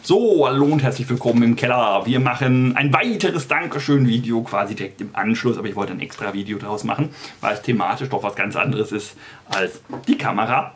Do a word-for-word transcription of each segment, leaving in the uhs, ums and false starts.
So, hallo und herzlich willkommen im Keller. Wir machen ein weiteres Dankeschön-Video quasi direkt im Anschluss, aber ich wollte ein extra Video draus machen, weil es thematisch doch was ganz anderes ist als die Kamera.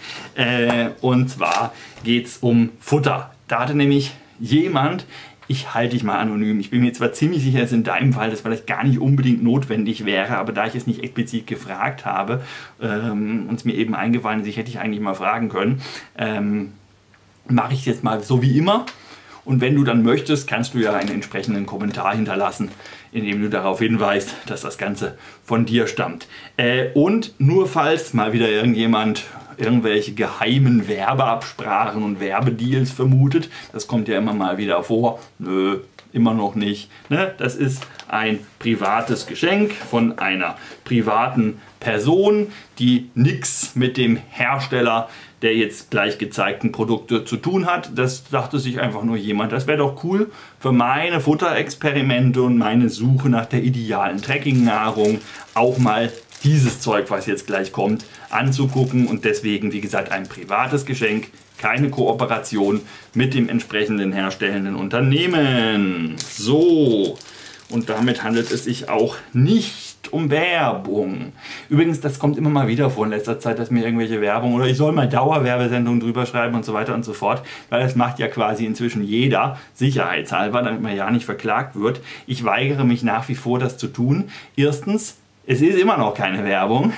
Äh, und zwar geht es um Futter. Da hatte nämlich jemand, ich halte dich mal anonym, ich bin mir zwar ziemlich sicher, dass in deinem Fall das vielleicht gar nicht unbedingt notwendig wäre, aber da ich es nicht explizit gefragt habe ähm, und es mir eben eingefallen ist, ich hätte ich eigentlich mal fragen können, ähm, mache ich es jetzt mal so wie immer. Und wenn du dann möchtest, kannst du ja einen entsprechenden Kommentar hinterlassen, indem du darauf hinweist, dass das Ganze von dir stammt. Äh, und nur falls mal wieder irgendjemand irgendwelche geheimen Werbeabsprachen und Werbedeals vermutet, das kommt ja immer mal wieder vor, nö, immer noch nicht. Ne? Das ist ein privates Geschenk von einer privaten Person, die nichts mit dem Hersteller der jetzt gleich gezeigten Produkte zu tun hat. Das dachte sich einfach nur jemand, das wäre doch cool für meine Futterexperimente und meine Suche nach der idealen Trekkingnahrung auch mal dieses Zeug, was jetzt gleich kommt, anzugucken. Und deswegen, wie gesagt, ein privates Geschenk, keine Kooperation mit dem entsprechenden herstellenden Unternehmen. So, und damit handelt es sich auch nicht um Werbung. Übrigens, das kommt immer mal wieder vor in letzter Zeit, dass mir irgendwelche Werbung oder ich soll mal Dauerwerbesendungen drüber schreiben und so weiter und so fort, weil das macht ja quasi inzwischen jeder, sicherheitshalber, damit man ja nicht verklagt wird. Ich weigere mich nach wie vor, das zu tun. Erstens, es ist immer noch keine Werbung.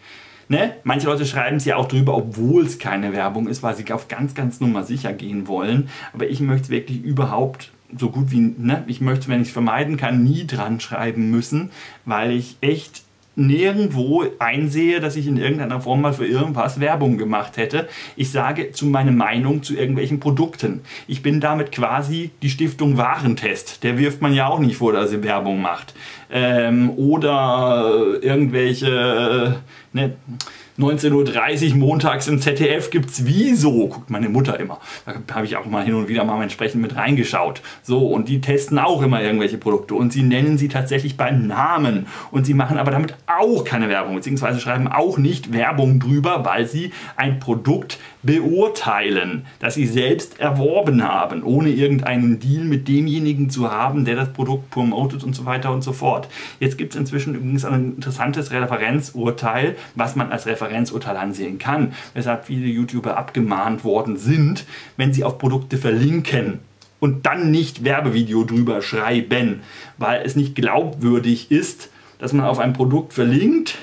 Ne? Manche Leute schreiben es ja auch drüber, obwohl es keine Werbung ist, weil sie auf ganz, ganz Nummer sicher gehen wollen. Aber ich möchte es wirklich überhaupt so gut wie, ne, ich möchte, wenn ich es vermeiden kann, nie dran schreiben müssen, weil ich echt nirgendwo einsehe, dass ich in irgendeiner Form mal für irgendwas Werbung gemacht hätte. Ich sage zu meine Meinung zu irgendwelchen Produkten. Ich bin damit quasi die Stiftung Warentest. Der wirft man ja auch nicht vor, dass sie Werbung macht. Ähm, oder irgendwelche ne, neunzehn Uhr dreißig montags im Z D F gibt es Wieso, guckt meine Mutter immer. Da habe ich auch mal hin und wieder mal entsprechend mit reingeschaut. So, und die testen auch immer irgendwelche Produkte und sie nennen sie tatsächlich beim Namen. Und sie machen aber damit auch keine Werbung, beziehungsweise schreiben auch nicht Werbung drüber, weil sie ein Produkt beurteilen, das sie selbst erworben haben, ohne irgendeinen Deal mit demjenigen zu haben, der das Produkt promotet und so weiter und so fort. Jetzt gibt es inzwischen übrigens ein interessantes Referenzurteil, was man als Referenzurteil ansehen kann, weshalb viele YouTuber abgemahnt worden sind, wenn sie auf Produkte verlinken und dann nicht Werbevideo drüber schreiben, weil es nicht glaubwürdig ist, dass man auf ein Produkt verlinkt,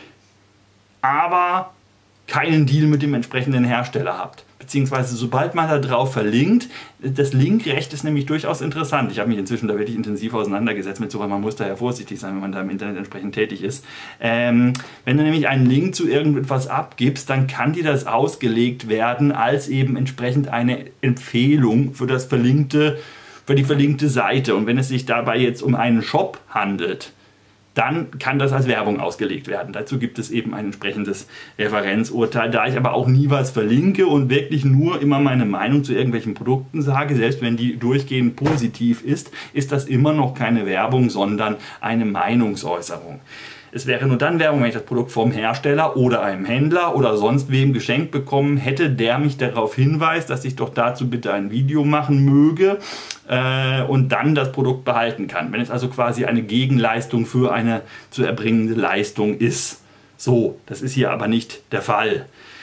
aber keinen Deal mit dem entsprechenden Hersteller habt. Beziehungsweise sobald man da drauf verlinkt, das Linkrecht ist nämlich durchaus interessant. Ich habe mich inzwischen da wirklich intensiv auseinandergesetzt mit so, weil man muss da ja vorsichtig sein, wenn man da im Internet entsprechend tätig ist. Ähm, wenn du nämlich einen Link zu irgendetwas abgibst, dann kann dir das ausgelegt werden als eben entsprechend eine Empfehlung für das verlinkte, für die verlinkte Seite. Und wenn es sich dabei jetzt um einen Shop handelt, dann kann das als Werbung ausgelegt werden. Dazu gibt es eben ein entsprechendes Referenzurteil. Da ich aber auch nie was verlinke und wirklich nur immer meine Meinung zu irgendwelchen Produkten sage, selbst wenn die durchgehend positiv ist, ist das immer noch keine Werbung, sondern eine Meinungsäußerung. Es wäre nur dann Werbung, wenn ich das Produkt vom Hersteller oder einem Händler oder sonst wem geschenkt bekommen hätte, der mich darauf hinweist, dass ich doch dazu bitte ein Video machen möge äh, und dann das Produkt behalten kann. Wenn es also quasi eine Gegenleistung für eine zu erbringende Leistung ist. So, das ist hier aber nicht der Fall.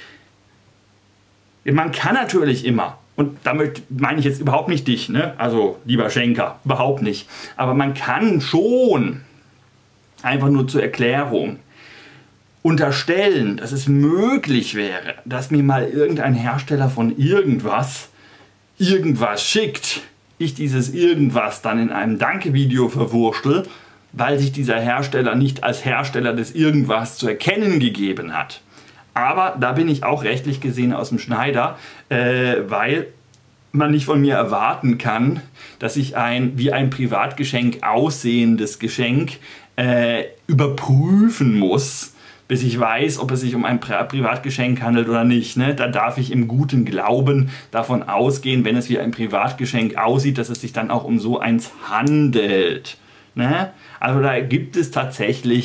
Man kann natürlich immer, und damit meine ich jetzt überhaupt nicht dich, ne? Also lieber Schenker, überhaupt nicht, aber man kann schon einfach nur zur Erklärung unterstellen, dass es möglich wäre, dass mir mal irgendein Hersteller von irgendwas irgendwas schickt, ich dieses irgendwas dann in einem Danke-Video verwurschtel, weil sich dieser Hersteller nicht als Hersteller des irgendwas zu erkennen gegeben hat. Aber da bin ich auch rechtlich gesehen aus dem Schneider, äh, weil man nicht von mir erwarten kann, dass ich ein wie ein Privatgeschenk aussehendes Geschenk äh, überprüfen muss, bis ich weiß, ob es sich um ein Pri Privatgeschenk handelt oder nicht. Ne? Da darf ich im guten Glauben davon ausgehen, wenn es wie ein Privatgeschenk aussieht, dass es sich dann auch um so eins handelt. Ne? Also da gibt es tatsächlich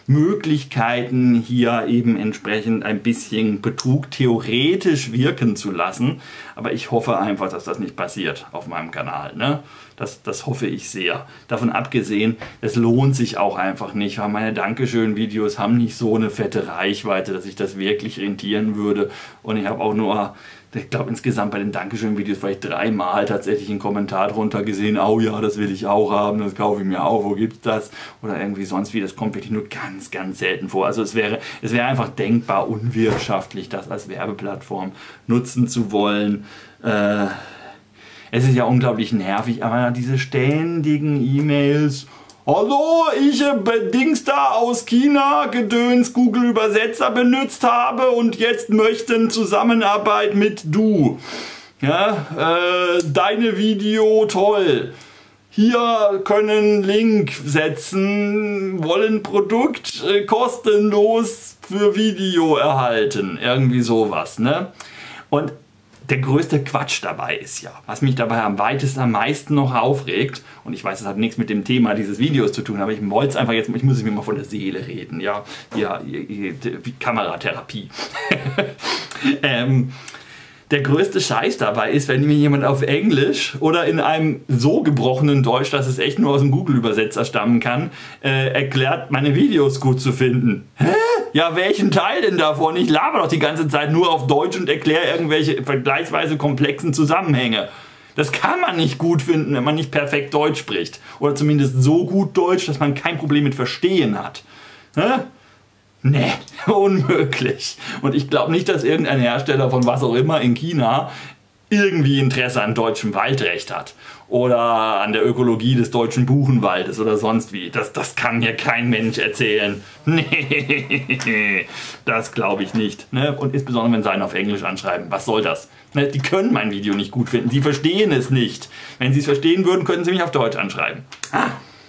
Möglichkeiten, hier eben entsprechend ein bisschen Betrug theoretisch wirken zu lassen. Aber ich hoffe einfach, dass das nicht passiert auf meinem Kanal. Ne? Das, das hoffe ich sehr. Davon abgesehen, es lohnt sich auch einfach nicht, weil meine Dankeschön-Videos haben nicht so eine fette Reichweite, dass ich das wirklich rentieren würde. Und ich habe auch nur, ich glaube insgesamt bei den Dankeschön-Videos vielleicht dreimal tatsächlich einen Kommentar drunter gesehen, oh ja, das will ich auch haben, das kaufe ich mir auch, wo gibt's das? Oder irgendwie sonst wie, das kommt wirklich nur ganz, ganz selten vor. Also es wäre, es wäre einfach denkbar unwirtschaftlich, das als Werbeplattform nutzen zu wollen. Äh, es ist ja unglaublich nervig, aber diese ständigen E-Mails, hallo, ich äh, Dings da aus China, Gedöns, Google Übersetzer benutzt habe und jetzt möchten Zusammenarbeit mit du. Ja, äh, deine Video toll. Hier können Link setzen, wollen Produkt äh, kostenlos für Video erhalten. Irgendwie sowas, ne? Und der größte Quatsch dabei ist ja, was mich dabei am weitesten, am meisten noch aufregt, und ich weiß, das hat nichts mit dem Thema dieses Videos zu tun, aber ich wollte es einfach jetzt, ich muss es mir mal von der Seele reden, ja, ja, Kameratherapie. ähm, Der größte Scheiß dabei ist, wenn mir jemand auf Englisch oder in einem so gebrochenen Deutsch, dass es echt nur aus dem Google-Übersetzer stammen kann, äh, erklärt, meine Videos gut zu finden. Hä? Ja, welchen Teil denn davon? Ich laber doch die ganze Zeit nur auf Deutsch und erkläre irgendwelche vergleichsweise komplexen Zusammenhänge. Das kann man nicht gut finden, wenn man nicht perfekt Deutsch spricht. Oder zumindest so gut Deutsch, dass man kein Problem mit Verstehen hat. Hä? Nee, unmöglich. Und ich glaube nicht, dass irgendein Hersteller von was auch immer in China irgendwie Interesse an deutschem Waldrecht hat. Oder an der Ökologie des deutschen Buchenwaldes oder sonst wie. Das, das kann mir kein Mensch erzählen. Nee, das glaube ich nicht. Ne? Und insbesondere, wenn sie einen auf Englisch anschreiben. Was soll das? Ne? Die können mein Video nicht gut finden. Sie verstehen es nicht. Wenn sie es verstehen würden, könnten sie mich auf Deutsch anschreiben. Ah.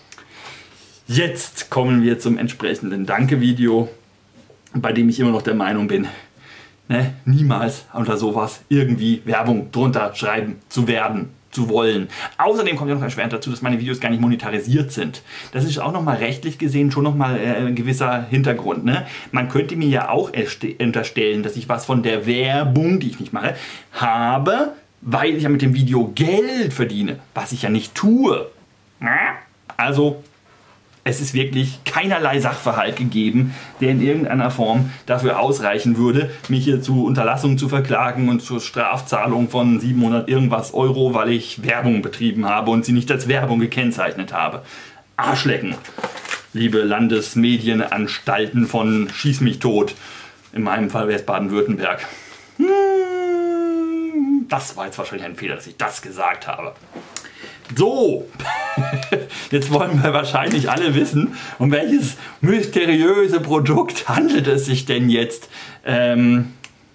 Jetzt kommen wir zum entsprechenden Danke-Video, bei dem ich immer noch der Meinung bin, ne, niemals unter sowas irgendwie Werbung drunter schreiben zu werden, zu wollen. Außerdem kommt ja noch erschwerend dazu, dass meine Videos gar nicht monetarisiert sind. Das ist auch nochmal rechtlich gesehen schon nochmal äh, ein gewisser Hintergrund. Ne? Man könnte mir ja auch unterstellen, dass ich was von der Werbung, die ich nicht mache, habe, weil ich ja mit dem Video Geld verdiene, was ich ja nicht tue. Also es ist wirklich keinerlei Sachverhalt gegeben, der in irgendeiner Form dafür ausreichen würde, mich hier zu Unterlassung zu verklagen und zur Strafzahlung von siebenhundert irgendwas Euro, weil ich Werbung betrieben habe und sie nicht als Werbung gekennzeichnet habe. Arschlecken, liebe Landesmedienanstalten von Schieß mich tot. In meinem Fall wäre es Baden-Württemberg. Das war jetzt wahrscheinlich ein Fehler, dass ich das gesagt habe. So, jetzt wollen wir wahrscheinlich alle wissen, um welches mysteriöse Produkt handelt es sich denn jetzt. Ähm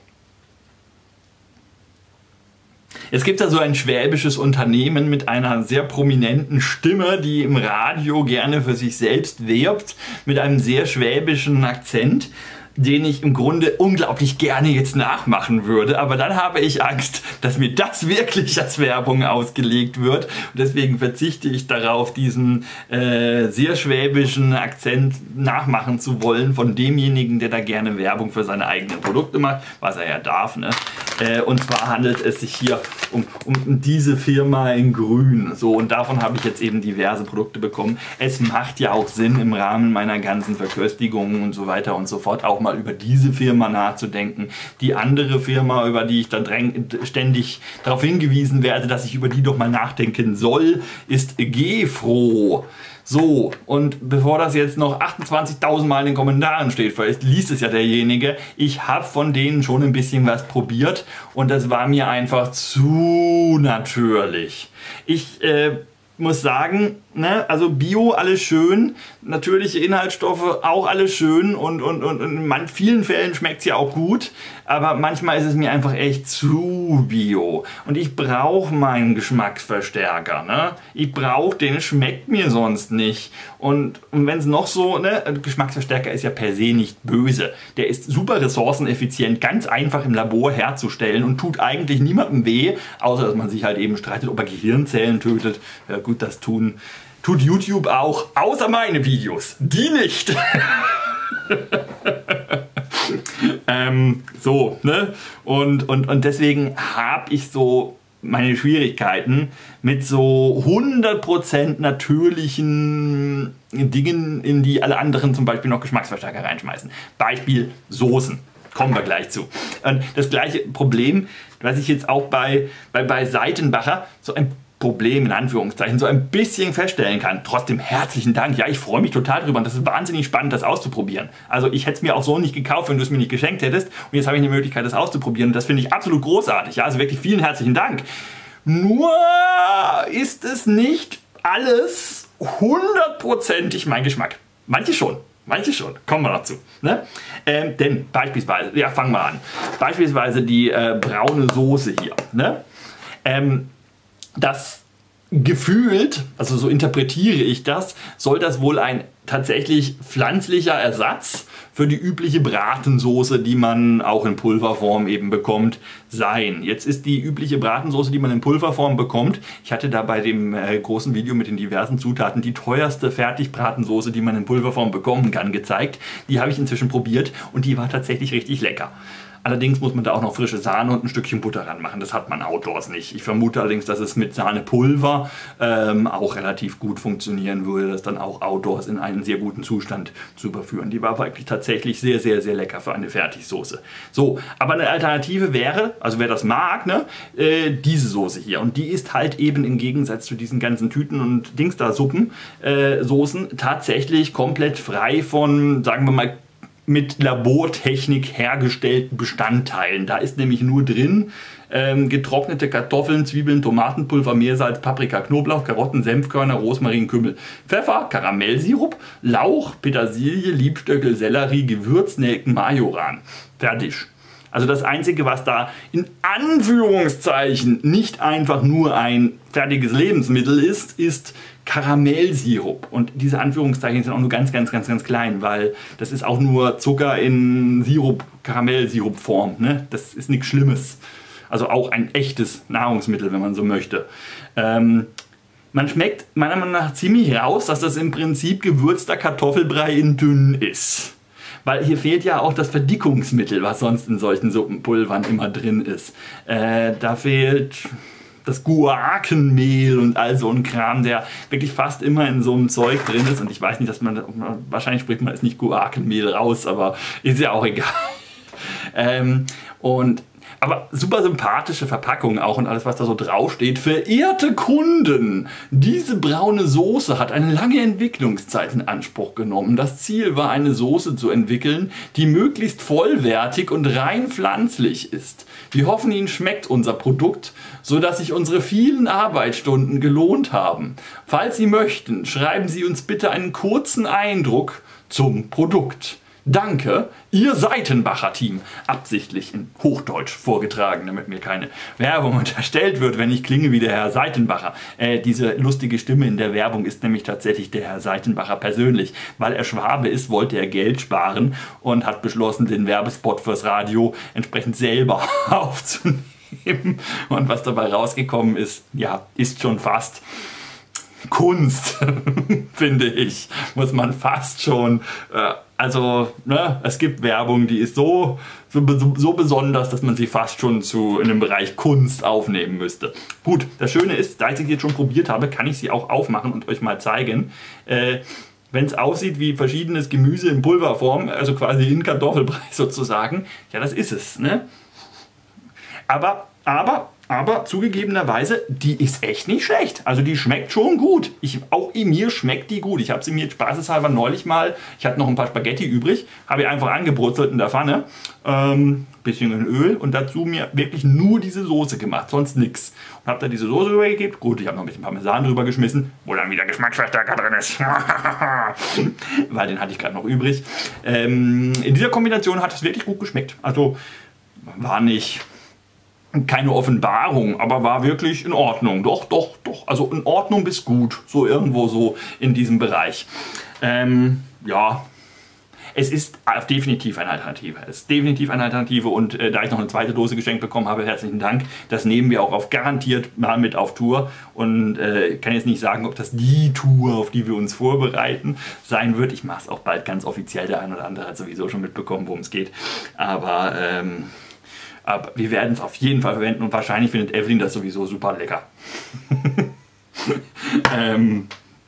es gibt da so ein schwäbisches Unternehmen mit einer sehr prominenten Stimme, die im Radio gerne für sich selbst wirbt, mit einem sehr schwäbischen Akzent, den ich im Grunde unglaublich gerne jetzt nachmachen würde, aber dann habe ich Angst, dass mir das wirklich als Werbung ausgelegt wird und deswegen verzichte ich darauf, diesen äh, sehr schwäbischen Akzent nachmachen zu wollen von demjenigen, der da gerne Werbung für seine eigenen Produkte macht, was er ja darf, ne? Äh, und zwar handelt es sich hier um, um diese Firma in Grün, so, und davon habe ich jetzt eben diverse Produkte bekommen. Es macht ja auch Sinn, im Rahmen meiner ganzen Verköstigungen und so weiter und so fort auch mal über diese Firma nachzudenken. Die andere Firma, über die ich dann ständig darauf hingewiesen werde, dass ich über die doch mal nachdenken soll, ist Gefro. So, und bevor das jetzt noch achtundzwanzigtausend Mal in den Kommentaren steht, vielleicht liest es ja derjenige, ich habe von denen schon ein bisschen was probiert und das war mir einfach zu natürlich. Ich äh, muss sagen, ne, also Bio, alles schön, natürliche Inhaltsstoffe auch alles schön und, und, und, und in vielen Fällen schmeckt es ja auch gut, aber manchmal ist es mir einfach echt zu Bio und ich brauche meinen Geschmacksverstärker, ne? Ich brauche den, schmeckt mir sonst nicht und, und wenn es noch so, ne, Geschmacksverstärker ist ja per se nicht böse, der ist super ressourceneffizient, ganz einfach im Labor herzustellen und tut eigentlich niemandem weh, außer dass man sich halt eben streitet, ob er Gehirnzellen tötet. Ja, gut, das tun tut YouTube auch, außer meine Videos. Die nicht. ähm, so, ne? Und, und, und deswegen habe ich so meine Schwierigkeiten mit so hundert Prozent natürlichen Dingen, in die alle anderen zum Beispiel noch Geschmacksverstärker reinschmeißen. Beispiel Soßen. Kommen wir gleich zu. Und das gleiche Problem, was ich jetzt auch bei, bei, bei Seitenbacher so ein Problem in Anführungszeichen so ein bisschen feststellen kann. Trotzdem herzlichen Dank. Ja, ich freue mich total drüber und das ist wahnsinnig spannend, das auszuprobieren. Also ich hätte es mir auch so nicht gekauft, wenn du es mir nicht geschenkt hättest. Und jetzt habe ich eine Möglichkeit, das auszuprobieren und das finde ich absolut großartig. Ja, also wirklich vielen herzlichen Dank. Nur ist es nicht alles hundertprozentig mein Geschmack. Manche schon. Manche schon, kommen wir dazu. Ne? Ähm, denn beispielsweise, ja fangen wir an, beispielsweise die äh, braune Soße hier. Ne? Ähm, das gefühlt, also so interpretiere ich das, soll das wohl ein tatsächlich pflanzlicher Ersatz für die übliche Bratensoße, die man auch in Pulverform eben bekommt, sein. Jetzt ist die übliche Bratensoße, die man in Pulverform bekommt, ich hatte da bei dem äh, großen Video mit den diversen Zutaten die teuerste Fertigbratensoße, die man in Pulverform bekommen kann, gezeigt. Die habe ich inzwischen probiert und die war tatsächlich richtig lecker. Allerdings muss man da auch noch frische Sahne und ein Stückchen Butter ranmachen. Das hat man outdoors nicht. Ich vermute allerdings, dass es mit Sahnepulver ähm, auch relativ gut funktionieren würde, das dann auch outdoors in einen sehr guten Zustand zu überführen. Die war wirklich tatsächlich sehr, sehr, sehr lecker für eine Fertigsoße. So, aber eine Alternative wäre, also wer das mag, ne, äh, diese Soße hier. Und die ist halt eben im Gegensatz zu diesen ganzen Tüten und Dings da Suppen, äh, Soßen, tatsächlich komplett frei von, sagen wir mal, mit Labortechnik hergestellten Bestandteilen. Da ist nämlich nur drin ähm, getrocknete Kartoffeln, Zwiebeln, Tomatenpulver, Meersalz, Paprika, Knoblauch, Karotten, Senfkörner, Rosmarin, Kümmel, Pfeffer, Karamellsirup, Lauch, Petersilie, Liebstöckel, Sellerie, Gewürznelken, Majoran. Fertig. Also das Einzige, was da in Anführungszeichen nicht einfach nur ein fertiges Lebensmittel ist, ist Karamellsirup. Und diese Anführungszeichen sind auch nur ganz, ganz, ganz, ganz klein, weil das ist auch nur Zucker in Sirup, Karamellsirupform. Ne? Das ist nichts Schlimmes. Also auch ein echtes Nahrungsmittel, wenn man so möchte. Ähm, man schmeckt meiner Meinung nach ziemlich raus, dass das im Prinzip gewürzter Kartoffelbrei in dünn ist. Weil hier fehlt ja auch das Verdickungsmittel, was sonst in solchen Suppenpulvern immer drin ist. Äh, da fehlt das Guakenmehl und all so ein Kram, der wirklich fast immer in so einem Zeug drin ist. Und ich weiß nicht, dass man, wahrscheinlich spricht man jetzt nicht Guakenmehl raus, aber ist ja auch egal. ähm, und Aber super sympathische Verpackung auch und alles, was da so draufsteht. Verehrte Kunden, diese braune Soße hat eine lange Entwicklungszeit in Anspruch genommen. Das Ziel war, eine Soße zu entwickeln, die möglichst vollwertig und rein pflanzlich ist. Wir hoffen, Ihnen schmeckt unser Produkt, sodass sich unsere vielen Arbeitsstunden gelohnt haben. Falls Sie möchten, schreiben Sie uns bitte einen kurzen Eindruck zum Produkt. Danke, Ihr Seitenbacher-Team. Absichtlich in Hochdeutsch vorgetragen, damit mir keine Werbung unterstellt wird, wenn ich klinge wie der Herr Seitenbacher. Äh, diese lustige Stimme in der Werbung ist nämlich tatsächlich der Herr Seitenbacher persönlich. Weil er Schwabe ist, wollte er Geld sparen und hat beschlossen, den Werbespot fürs Radio entsprechend selber aufzunehmen. Und was dabei rausgekommen ist, ja, ist schon fast Kunst, finde ich. Muss man fast schon... Äh, Also, ne, es gibt Werbung, die ist so, so, so besonders, dass man sie fast schon zu in dem Bereich Kunst aufnehmen müsste. Gut, das Schöne ist, da ich sie jetzt schon probiert habe, kann ich sie auch aufmachen und euch mal zeigen. Äh, Wenn es aussieht wie verschiedenes Gemüse in Pulverform, also quasi in Kartoffelbrei sozusagen, ja, das ist es. Ne? Aber, aber... Aber zugegebenerweise, die ist echt nicht schlecht. Also die schmeckt schon gut. Ich, auch mir schmeckt die gut. Ich habe sie mir spaßeshalber neulich mal, ich hatte noch ein paar Spaghetti übrig, habe ich einfach angebrutzelt in der Pfanne. Ähm, bisschen in Öl und dazu mir wirklich nur diese Soße gemacht, sonst nichts. Und habe da diese Soße rübergegeben. Gut, ich habe noch ein bisschen Parmesan drüber geschmissen, wo dann wieder Geschmacksverstärker drin ist. Weil den hatte ich gerade noch übrig. Ähm, in dieser Kombination hat es wirklich gut geschmeckt. Also war nicht... keine Offenbarung, aber war wirklich in Ordnung. Doch, doch, doch. Also in Ordnung bis gut. So irgendwo so in diesem Bereich. Ähm, ja. es ist definitiv eine Alternative. Es ist definitiv eine Alternative und äh, da ich noch eine zweite Dose geschenkt bekommen habe, herzlichen Dank. Das nehmen wir auch auf garantiert mal mit auf Tour und äh, kann jetzt nicht sagen, ob das die Tour, auf die wir uns vorbereiten, sein wird. Ich mache es auch bald ganz offiziell, der ein oder andere hat sowieso schon mitbekommen, worum es geht. Aber, ähm, aber wir werden es auf jeden Fall verwenden und wahrscheinlich findet Evelyn das sowieso super lecker. ähm,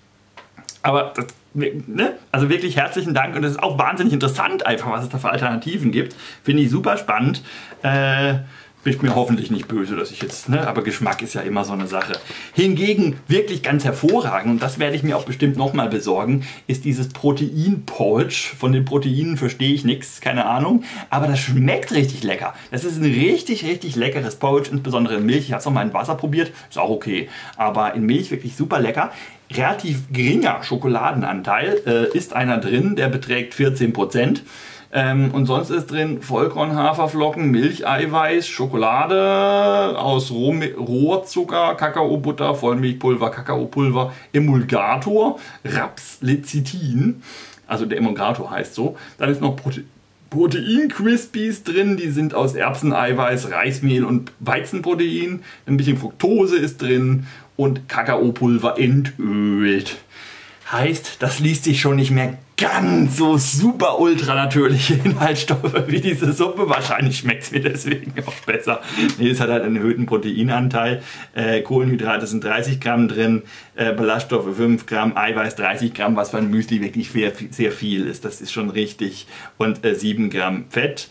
aber das, ne? Also wirklich herzlichen Dank und es ist auch wahnsinnig interessant einfach, was es da für Alternativen gibt. Finde ich super spannend. Äh, Bin ich mir hoffentlich nicht böse, dass ich jetzt, ne, aber Geschmack ist ja immer so eine Sache. Hingegen wirklich ganz hervorragend, und das werde ich mir auch bestimmt nochmal besorgen, ist dieses Protein-Porridge. Von den Proteinen verstehe ich nichts, keine Ahnung, aber das schmeckt richtig lecker. Das ist ein richtig, richtig leckeres Porridge, insbesondere in Milch. Ich habe es auch mal in Wasser probiert, ist auch okay, aber in Milch wirklich super lecker. Relativ geringer Schokoladenanteil äh, ist einer drin, der beträgt vierzehn Prozent. Ähm, und sonst ist drin Vollkorn, Haferflocken, Milcheiweiß, Schokolade aus Rohrzucker, Kakaobutter, Vollmilchpulver, Kakaopulver, Emulgator, Raps-Lecithin, also der Emulgator heißt so. Dann ist noch Prote Protein-Crispies drin, die sind aus Erbseneiweiß, Reismehl und Weizenprotein. Ein bisschen Fructose ist drin und Kakaopulver entölt. Heißt, das liest sich schon nicht mehr ganz so super ultra natürliche Inhaltsstoffe wie diese Suppe. Wahrscheinlich schmeckt es mir deswegen auch besser. Nee, es hat halt einen erhöhten Proteinanteil. Äh, Kohlenhydrate sind dreißig Gramm drin, äh, Ballaststoffe fünf Gramm, Eiweiß dreißig Gramm, was für ein Müsli wirklich sehr, sehr viel ist. Das ist schon richtig. Und äh, sieben Gramm Fett.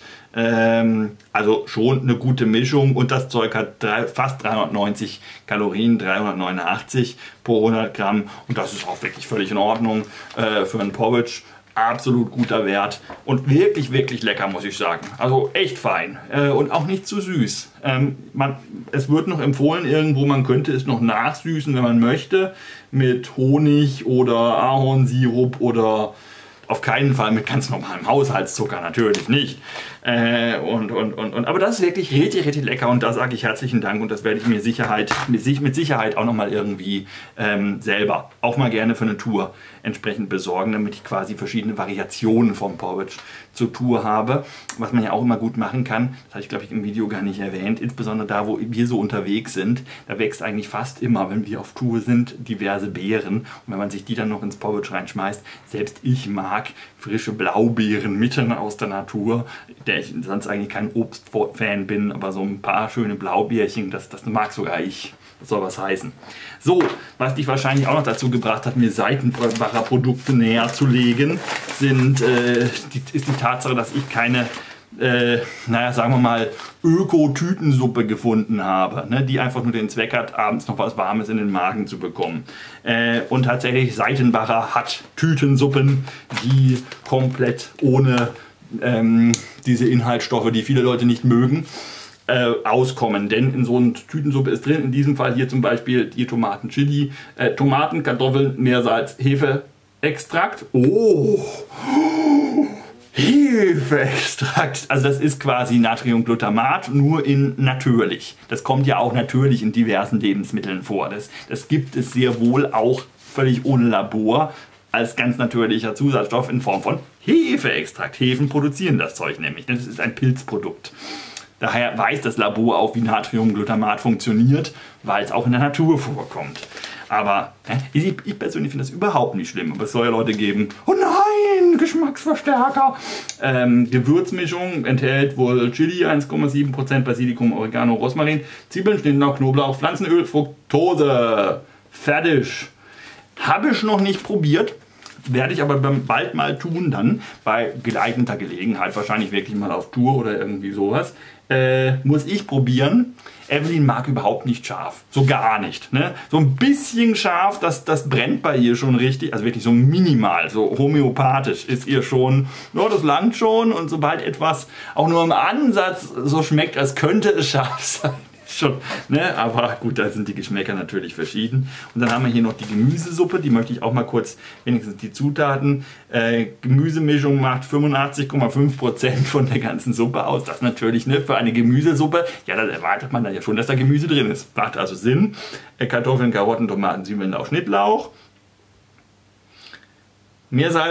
Ähm, also schon eine gute Mischung und das Zeug hat drei, fast dreihundertneunzig Kalorien, dreihundertneunundachtzig pro hundert Gramm und das ist auch wirklich völlig in Ordnung äh, für einen Porridge. Absolut guter Wert und wirklich, wirklich lecker, muss ich sagen. Also echt fein äh, und auch nicht zu süß. Ähm, man, es wird noch empfohlen irgendwo, man könnte es noch nachsüßen, wenn man möchte, mit Honig oder Ahornsirup oder auf keinen Fall mit ganz normalem Haushaltszucker, natürlich nicht. Äh, und, und, und, und, aber das ist wirklich richtig, richtig lecker und da sage ich herzlichen Dank und das werde ich mir Sicherheit, mit Sicherheit auch nochmal irgendwie ähm, selber, auch mal gerne für eine Tour entsprechend besorgen, damit ich quasi verschiedene Variationen vom Porridge zur Tour habe. Was man ja auch immer gut machen kann, das habe ich glaube ich im Video gar nicht erwähnt, insbesondere da, wo wir so unterwegs sind, da wächst eigentlich fast immer, wenn wir auf Tour sind, diverse Beeren und wenn man sich die dann noch ins Porridge reinschmeißt, selbst ich mag frische Blaubeeren mitten aus der Natur, der ich sonst eigentlich kein Obstfan bin, aber so ein paar schöne Blaubeerchen, das, das mag sogar ich. Das soll was heißen. So, was dich wahrscheinlich auch noch dazu gebracht hat, mir Seitenbacher Produkte näher zu legen, sind, äh, die, ist die Tatsache, dass ich keine, äh, naja, sagen wir mal, Öko-Tütensuppe gefunden habe, ne, die einfach nur den Zweck hat, abends noch was Warmes in den Magen zu bekommen. Äh, und tatsächlich, Seitenbacher hat Tütensuppen, die komplett ohne ähm, diese Inhaltsstoffe, die viele Leute nicht mögen, Äh, auskommen, denn in so einer Tütensuppe ist drin, in diesem Fall hier zum Beispiel die Tomaten Chili, äh, Tomaten, Kartoffeln, Meersalz, Hefeextrakt. Oh, Hefeextrakt. Also das ist quasi Natriumglutamat, nur in natürlich. Das kommt ja auch natürlich in diversen Lebensmitteln vor. Das, das gibt es sehr wohl auch völlig ohne Labor als ganz natürlicher Zusatzstoff in Form von Hefeextrakt. Hefen produzieren das Zeug nämlich. Das ist ein Pilzprodukt. Daher weiß das Labor auch, wie Natriumglutamat funktioniert, weil es auch in der Natur vorkommt. Aber äh, ich, ich persönlich finde das überhaupt nicht schlimm. Aber es soll ja Leute geben, oh nein, Geschmacksverstärker. Ähm, Gewürzmischung enthält wohl Chili eins Komma sieben Prozent, Basilikum, Oregano, Rosmarin, Zwiebeln, Schnittlauch, Knoblauch, Pflanzenöl, Fructose. Fertig. Habe ich noch nicht probiert. Werde ich aber bald mal tun dann, bei geeigneten Gelegenheit, wahrscheinlich wirklich mal auf Tour oder irgendwie sowas, äh, muss ich probieren. Evelyn mag überhaupt nicht scharf, so gar nicht. Ne? So ein bisschen scharf, das, das brennt bei ihr schon richtig, also wirklich so minimal, so homöopathisch ist ihr schon, ja, das langt schon und sobald etwas auch nur im Ansatz so schmeckt, als könnte es scharf sein, schon, ne? Aber gut, da sind die Geschmäcker natürlich verschieden. Und dann haben wir hier noch die Gemüsesuppe, die möchte ich auch mal kurz, wenigstens die Zutaten. Äh, Gemüsemischung macht fünfundachtzig Komma fünf Prozent von der ganzen Suppe aus. Das natürlich, ne, für eine Gemüsesuppe, ja, da erwartet man dann ja schon, dass da Gemüse drin ist. Macht also Sinn. Äh, Kartoffeln, Karotten, Tomaten, Zwiebeln, auch Schnittlauch. Meersalz,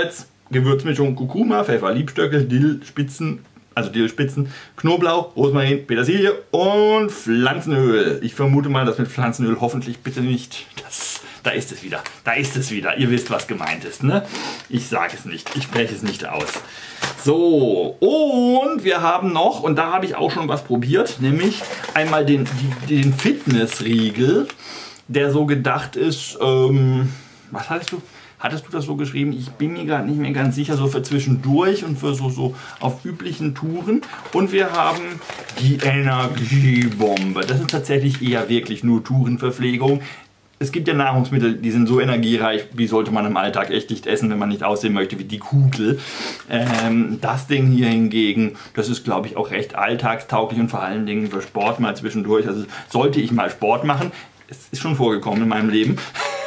Gewürzmischung Kurkuma, Pfeffer, Liebstöckel, Dill, Spitzen, also Dillspitzen, Knoblauch, Rosmarin, Petersilie und Pflanzenöl. Ich vermute mal, dass mit Pflanzenöl hoffentlich bitte nicht das... Da ist es wieder. Da ist es wieder. Ihr wisst, was gemeint ist, ne? Ich sage es nicht. Ich spreche es nicht aus. So, und wir haben noch, und da habe ich auch schon was probiert, nämlich einmal den, den Fitnessriegel, der so gedacht ist, ähm, was hattest du? Hattest du das so geschrieben? Ich bin mir gerade nicht mehr ganz sicher, so für zwischendurch und für so, so auf üblichen Touren. Und wir haben die Energiebombe. Das ist tatsächlich eher wirklich nur Tourenverpflegung. Es gibt ja Nahrungsmittel, die sind so energiereich, wie sollte man im Alltag echt nicht essen, wenn man nicht aussehen möchte wie die Kugel. Ähm, das Ding hier hingegen, das ist, glaube ich, auch recht alltagstauglich und vor allen Dingen für Sport mal zwischendurch. Also sollte ich mal Sport machen, es ist schon vorgekommen in meinem Leben,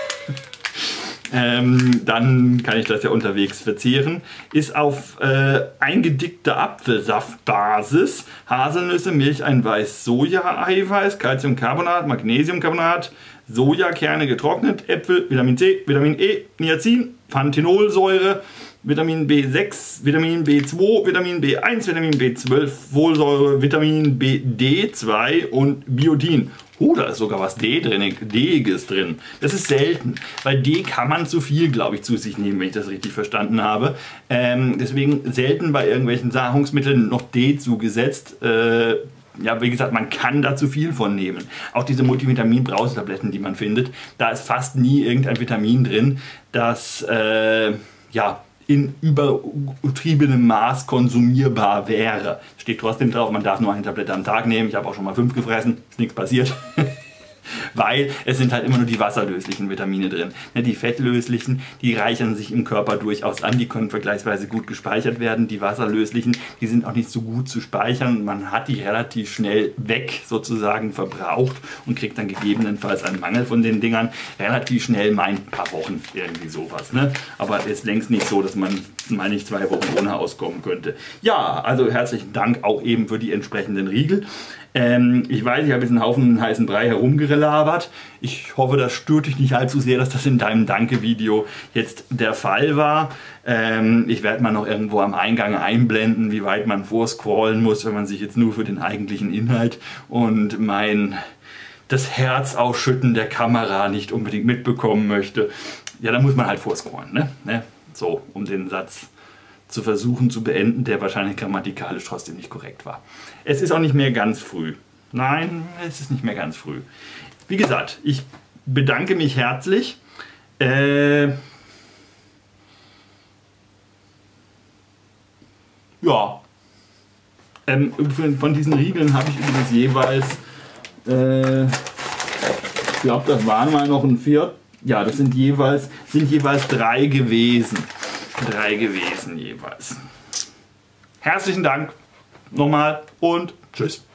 ähm, dann kann ich das ja unterwegs verzehren. Ist auf äh, eingedickte Apfelsaftbasis, Haselnüsse, Milcheiweiß, Soja-Eiweiß, Calciumcarbonat, Magnesiumcarbonat, Sojakerne getrocknet, Äpfel, Vitamin C, Vitamin E, Niacin, Panthenolsäure, Vitamin B sechs, Vitamin B zwei, Vitamin B eins, Vitamin B zwölf, Folsäure, Vitamin B D zwei und Biotin. Oh, da ist sogar was D drin, D-iges drin. Das ist selten, weil D kann man zu viel, glaube ich, zu sich nehmen, wenn ich das richtig verstanden habe. Ähm, deswegen selten bei irgendwelchen Nahrungsmitteln noch D zugesetzt. Äh, Ja, wie gesagt, man kann da zu viel von nehmen. Auch diese Multivitamin-Brausetabletten, die man findet, da ist fast nie irgendein Vitamin drin, das äh, ja, in übertriebenem Maß konsumierbar wäre. Steht trotzdem drauf, man darf nur eine Tablette am Tag nehmen. Ich habe auch schon mal fünf gefressen, ist nichts passiert. Weil es sind halt immer nur die wasserlöslichen Vitamine drin. Die fettlöslichen, die reichern sich im Körper durchaus an, die können vergleichsweise gut gespeichert werden. Die wasserlöslichen, die sind auch nicht so gut zu speichern. Man hat die relativ schnell weg, sozusagen verbraucht und kriegt dann gegebenenfalls einen Mangel von den Dingern. Relativ schnell, mal ein paar Wochen, irgendwie sowas. Ne? Aber es ist längst nicht so, dass man mal nicht zwei Wochen ohne auskommen könnte. Ja, also herzlichen Dank auch eben für die entsprechenden Riegel. Ähm, ich weiß, ich habe jetzt einen Haufen heißen Brei herumgelabert. Ich hoffe, das stört dich nicht allzu sehr, dass das in deinem Danke-Video jetzt der Fall war. Ähm, ich werde mal noch irgendwo am Eingang einblenden, wie weit man vorscrollen muss, wenn man sich jetzt nur für den eigentlichen Inhalt und mein das Herz ausschütten der Kamera nicht unbedingt mitbekommen möchte. Ja, da muss man halt vorscrollen, ne? ne? So, um den Satz zu versuchen zu beenden, der wahrscheinlich grammatikalisch trotzdem nicht korrekt war. Es ist auch nicht mehr ganz früh. Nein, es ist nicht mehr ganz früh. Wie gesagt, ich bedanke mich herzlich. Äh, ja. Ähm, von diesen Riegeln habe ich übrigens jeweils, äh, ich glaube, das waren mal noch ein Viert. Ja, das sind jeweils, sind jeweils drei gewesen. Drei gewesen jeweils. Herzlichen Dank nochmal und tschüss.